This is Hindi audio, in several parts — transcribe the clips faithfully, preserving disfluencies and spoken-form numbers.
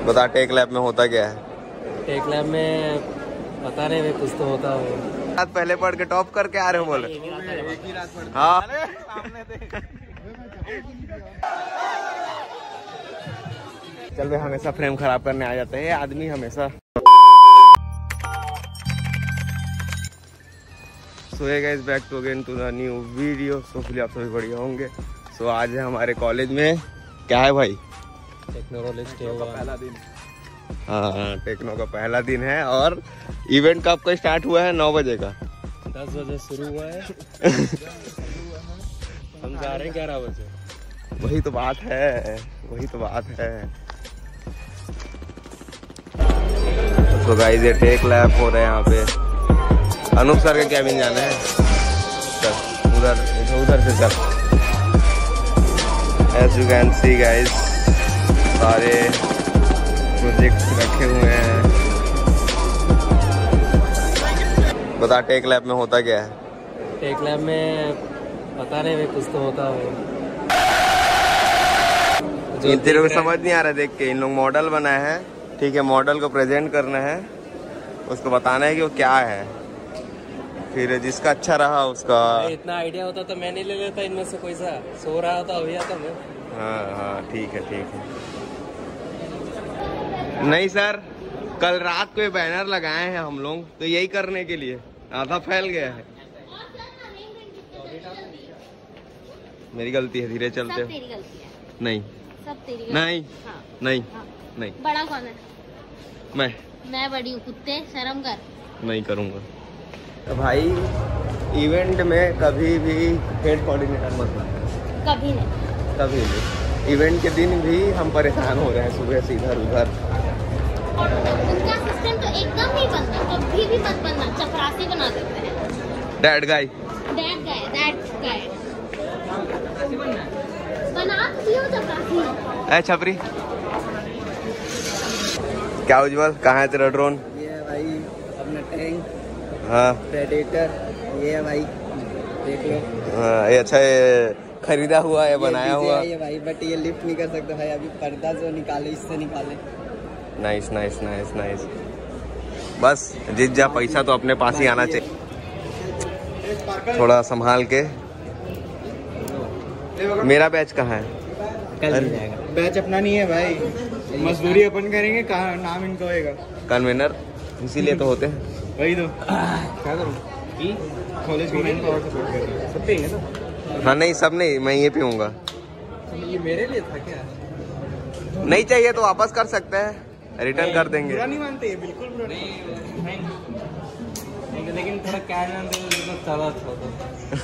बता टेक लैब में होता क्या है? टेक लैब में पता नहीं भाई, कुछ तो होता है। रात पहले पढ़ के टॉप करके आ रहे हो बोले? हाँ चल भाई, हमेशा फ्रेम खराब करने आ जाते हैं आदमी हमेशा। So hey guys, back to again to the new video. So फिर आप सभी बढ़िया होंगे। सो so, आज है हमारे कॉलेज में क्या है भाई? टेक्नोरॉलिक्स का पहला दिन। हाँ, टेक्नो का पहला दिन है और इवेंट कब का स्टार्ट हुआ है? नौ बजे का। दस बजे शुरू हुआ है। हम जा रहे हैं ग्यारह बजे। वही तो बात है, वही तो बात है। तो गाइस ये टेक लैब हो रहे हैं यहाँ पे। अनूप सर के कैबिन जाना है। चल उधर उधर से चल। As you can see guys, सारे प्रोजेक्ट्स रखे हुए हैं। बता टेक लैब में होता क्या है? टेक लैब में पता नहीं भाई, कुछ तो होता है। जो तेरे को समझ नहीं आ रहा देख के। इन लोग मॉडल बनाए हैं, ठीक है। मॉडल को प्रेजेंट करना है, उसको बताना है कि वो क्या है। फिर जिसका अच्छा रहा उसका। इतना आइडिया होता तो मैं नहीं ले लेता इनमें से कोई सा। सो रहा होता अभी आता मैं। हाँ हाँ ठीक है ठीक है। नहीं सर, कल रात को ये बैनर लगाए हैं हम लोग तो यही करने के लिए, आधा फैल गया है। मेरी गलती है, धीरे चलते हो। तेरी गलती है। नहीं सब तेरी गलती। नहीं हाँ। नहीं हाँ। नहीं। बड़ा कौन है? मैं मैं बड़ी हूँ, कुत्ते शर्म कर। नहीं करूँगा। तो भाई इवेंट में कभी भी हेड कोऑर्डिनेटर मत बनना। कभी नहीं। कभी भी। इवेंट के दिन भी हम परेशान हो रहे हैं सुबह से इधर उधर। और उनका सिस्टम तो एकदम नहीं बनता, कभी भी मत बनना, चपरासी बना देते हैं। That guy that guy that guy बना दियो चपरासी। ए छपरी, क्या उज्जवल, कहाँ है तेरा ड्रोन? ये है भाई अपना टैंक। हाँ प्रेडेटर ये है भाई, देख लो। हाँ, ये अच्छा है, खरीदा हुआ है, बनाया हुआ है भाई। बट ये लिफ्ट नहीं कर सकते भाई, अभी पर्दा जो निकाले इससे निकाले। Nice nice nice nice. बस जीत जा, पैसा तो अपने पास ही आना चाहिए। थोड़ा संभाल के। मेरा बैच कहाँ है? कल मिल जाएगा। बैच अपना नहीं है भाई, मजदूरी अपन करेंगे, कहाँ नाम इनका होएगा कन्वेनर, इसीलिए तो होते हैं। वही तो क्या करूँ, कॉलेज को मैन पावर सपोर्ट कर रहे हैं, सब पिएंगे ना? हाँ नहीं, सब नहीं, मैं ये पीऊंगा। ये मेरे लिए था क्या? नहीं चाहिए तो वापस कर सकते हैं, रिटर्न कर देंगे। बुरा नहीं मानते, बिल्कुल बुरा नहीं, लेकिन थोड़ा कैन ज्यादा अच्छा होता।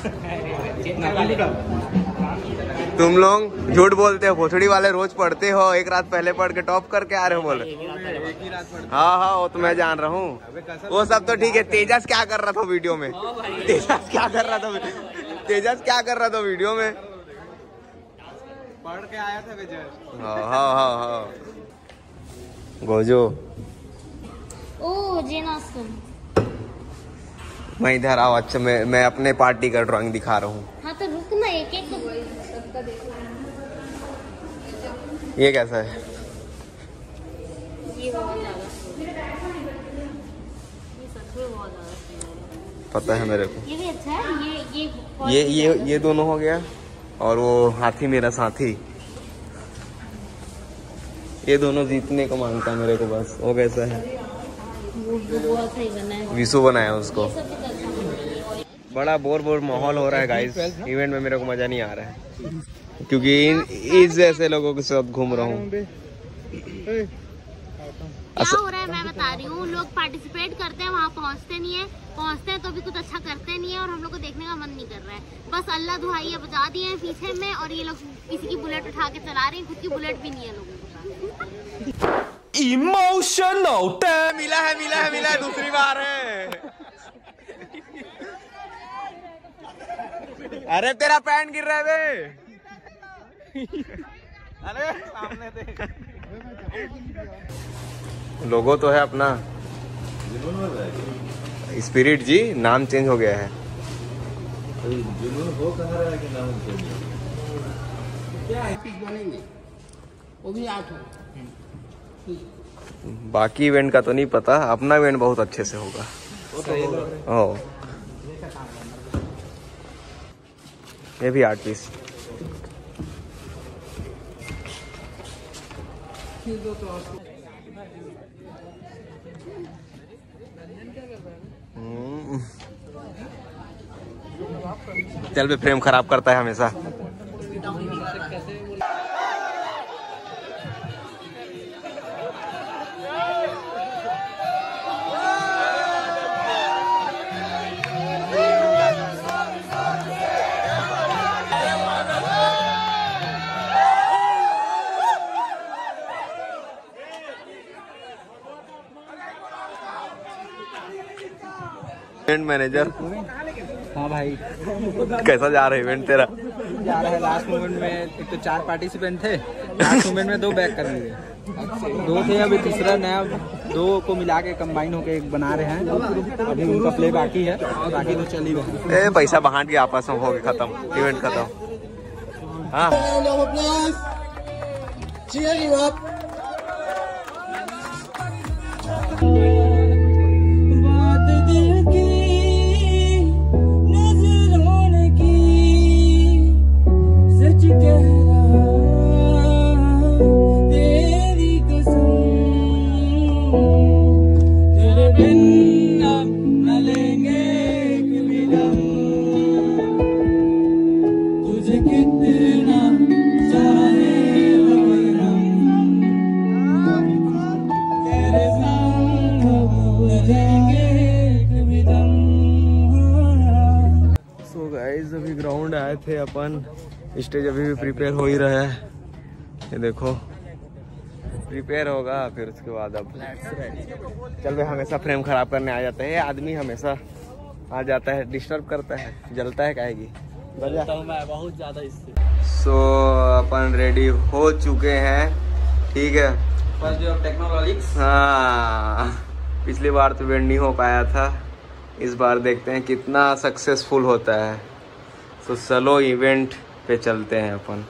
तुम लोग झूठ बोलते हो, भोसड़ी वाले रोज पढ़ते हो, एक रात पहले पढ़ के टॉप करके आ रहे हो बोले। हाँ हाँ वो तो मैं जान रहा हूँ, वो सब तो ठीक है। तेजस क्या कर रहा था वीडियो में? तेजस क्या कर रहा था? तेजस क्या कर रहा था वीडियो में? पढ़ के आया था बेचारा। हाँ हाँ हाँ हाँ गोजो। ओ जेना सुन, मैं इधर आओ। अच्छा मैं मैं अपने पार्टी का ड्राइंग दिखा रहा हूँ। हाँ तो रुक ना, एक एक सबका देखो। ये कैसा है? ये बहुत ज्यादा ये सच में बहुत ज्यादा पता है मेरे को। ये भी अच्छा है। ये ये ये ये ये दोनों हो गया, और वो हाथी मेरा साथी, ये दोनों जीतने को मांगता है मेरे को बस। वो कैसा है? वो बहुत सही बना है। विशु बनाया उसको। ये सब भी अच्छा है। बड़ा बोर बोर माहौल हो रहा है गाइस। इवेंट में मेरे को मजा नहीं आ रहा है, क्योंकि इन इस जैसे लोगों के साथ घूम रहा हूँ। क्या हो रहा है मैं बता रही हूँ। लोग पार्टिसिपेट करते हैं, वहाँ पहुँचते नहीं है, पहुँचते हैं तो भी कुछ अच्छा करते नहीं है, और हम लोग को देखने का मन नहीं कर रहा है। बस अल्लाह दुहाई बजा दिए हैं पीछे में, और ये लोग किसी की बुलेट उठा के चला रहे हैं, खुद की बुलेट भी नहीं है लोगों के पास। इमोशनल मिला है मिला है मिला है, दूसरी बार है। अरे तेरा पैंट गिर रहा है बे। अरे सामने देख। लोगो तो है अपना स्पिरिट जी, नाम चेंज हो गया है। जुनून हो कहाँ रहा है कि नाम क्या है? बनेंगे वो भी आठ हो। बाकी इवेंट का तो नहीं पता, अपना इवेंट बहुत अच्छे से होगा। ओ ये भी आठ पीस। चल भी फ्रेम खराब करता है हमेशा। Event manager. हाँ भाई, कैसा जा रहा है इवेंट तेरा? जा रहा है। लास्ट मोमेंट में एक तो चार पार्टिसिपेंट थे, लास्ट मोमेंट में दो बैक कर लिए, दो थे, अभी तीसरा नया दो को मिला के कंबाइन होके एक बना रहे हैं। अभी उनका प्ले बाकी है, बाकी तो चल ही रहा है। पैसा बांट के आपस में हो गया, खत्म इवेंट खत्म। हाँ अभी ग्राउंड आए थे अपन, स्टेज अभी भी प्रिपेयर हो ही रहा है। ये देखो प्रिपेयर होगा, फिर उसके बाद अब चल भाई। हमेशा फ्रेम खराब करने आ जाता है ये आदमी, हमेशा आ जाता है, डिस्टर्ब करता है, जलता है काहेगी मैं बहुत ज्यादा इससे। सो अपन रेडी हो चुके हैं, ठीक है। First day of Technorollix. हाँ, पिछली बार तो इवेंट नहीं हो पाया था, इस बार देखते हैं कितना सक्सेसफुल होता है। तो चलो इवेंट पे चलते हैं अपन।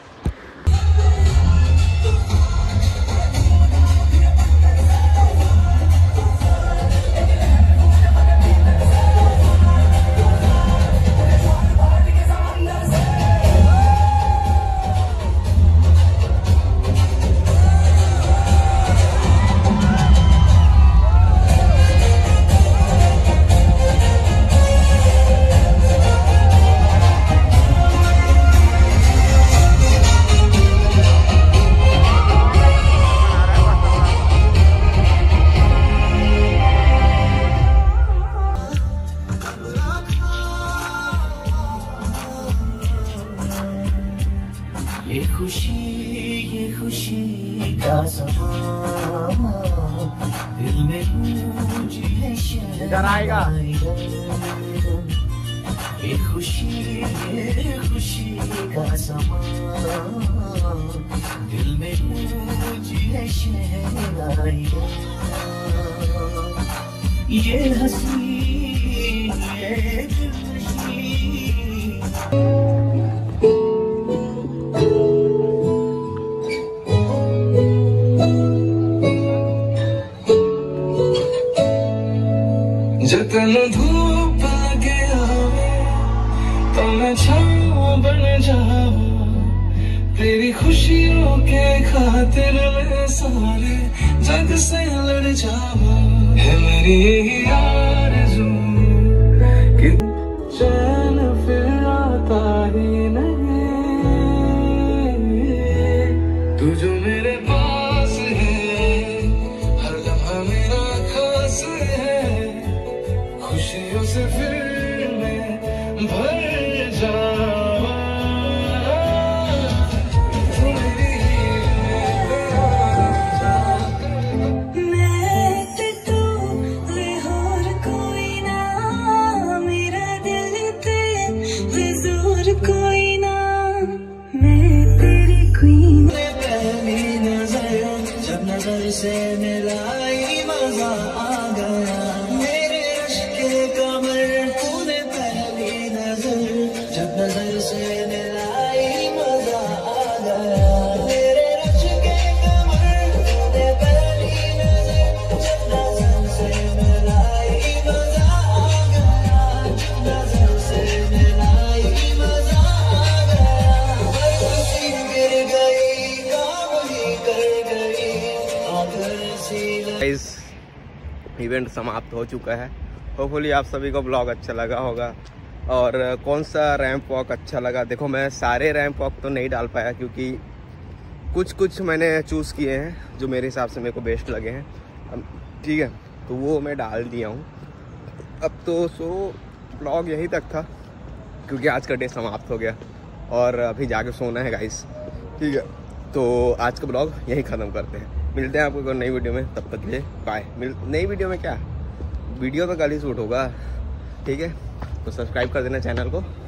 ये खुशी ये खुशी का समा दिल में गूंजी है इधर आएगा। ये खुशी ये खुशी का समा दिल में गूंजी है शहनाइयाँ। ये हंसी ये दिलनशी जतन धूप लगे आवे तो मैं छाँव बन जाऊं, तेरी खुशियों के खातिर मैं सारे जग से लड़ जाऊं। है मेरी यही आरज़ू कि चैन फिर आता ही नहीं, तू जो मेरे पास है हर लम्हा मेरा खास है, खुशियों से फिर मैं भर जाऊं। मैं ते तू वे और कोई ना, मेरा दिल ते वे जोर कोई ना, मैं तेरी क्वीन। पहली नजर जब नजर से मिलाई मजा आ गया, मेरे इश्क के कमर तूने पहली नजर जब नजर से मिलाई मजा आ गया, मेरे इश्क के कमर तूने गाइस इवेंट समाप्त हो चुका है। होपफुली आप सभी को ब्लॉग अच्छा लगा होगा। और कौन सा रैंप वॉक अच्छा लगा, देखो मैं सारे रैंप वॉक तो नहीं डाल पाया क्योंकि कुछ कुछ मैंने चूज़ किए हैं जो मेरे हिसाब से मेरे को बेस्ट लगे हैं, ठीक है, तो वो मैं डाल दिया हूँ। अब तो सो ब्लॉग यहीं तक था क्योंकि आज का डे समाप्त हो गया और अभी जाके सोना है गाइस, ठीक है। तो आज का ब्लॉग यहीं ख़त्म करते हैं, मिलते हैं आपको नई वीडियो में, तब तक के लिए बाय। मिल नई वीडियो में क्या, वीडियो तो कल ही शूट होगा, ठीक है, तो सब्सक्राइब कर देना चैनल को।